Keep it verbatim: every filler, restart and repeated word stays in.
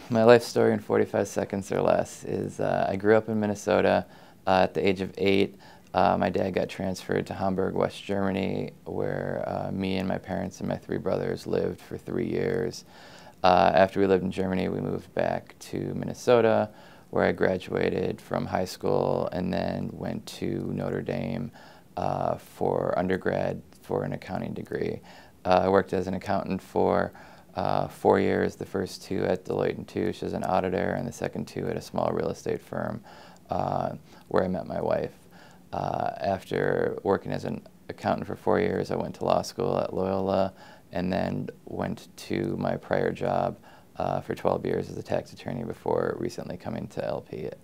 My life story in forty-five seconds or less is uh, I grew up in Minnesota. Uh, at the age of eight, uh, my dad got transferred to Hamburg, West Germany, where uh, me and my parents and my three brothers lived for three years. Uh, after we lived in Germany, we moved back to Minnesota, where I graduated from high school and then went to Notre Dame uh, for undergrad for an accounting degree. Uh, I worked as an accountant for uh, four years, the first two at Deloitte and Touche as an auditor, and the second two at a small real estate firm uh, where I met my wife. Uh, after working as an accountant for four years, I went to law school at Loyola and then went to my prior job uh, for twelve years as a tax attorney before recently coming to L P